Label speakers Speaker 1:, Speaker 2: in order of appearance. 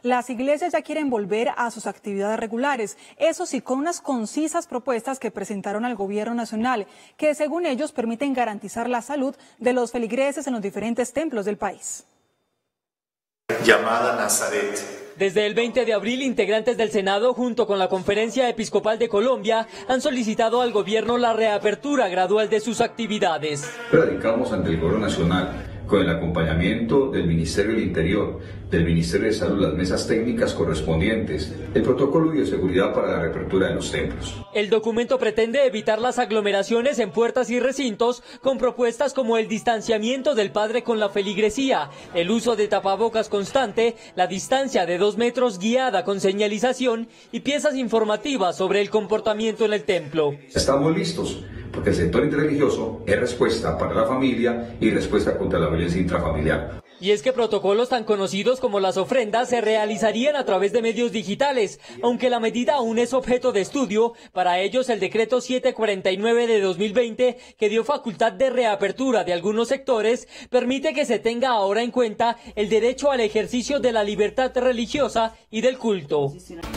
Speaker 1: Las iglesias ya quieren volver a sus actividades regulares, eso sí, con unas concisas propuestas que presentaron al gobierno nacional, que según ellos permiten garantizar la salud de los feligreses en los diferentes templos del país.
Speaker 2: Llamada Nazaret.
Speaker 3: Desde el 20 de abril, integrantes del Senado, junto con la Conferencia Episcopal de Colombia, han solicitado al gobierno la reapertura gradual de sus actividades.
Speaker 4: Radicamos ante el gobierno nacional, con el acompañamiento del Ministerio del Interior, del Ministerio de Salud, las mesas técnicas correspondientes, el protocolo de bioseguridad para la reapertura de los templos.
Speaker 3: El documento pretende evitar las aglomeraciones en puertas y recintos con propuestas como el distanciamiento del padre con la feligresía, el uso de tapabocas constante, la distancia de 2 metros guiada con señalización y piezas informativas sobre el comportamiento en el templo.
Speaker 4: Estamos listos, porque el sector interreligioso es respuesta para la familia y respuesta contra la violencia intrafamiliar.
Speaker 3: Y es que protocolos tan conocidos como las ofrendas se realizarían a través de medios digitales, aunque la medida aún es objeto de estudio. Para ellos, el decreto 749 de 2020, que dio facultad de reapertura de algunos sectores, permite que se tenga ahora en cuenta el derecho al ejercicio de la libertad religiosa y del culto.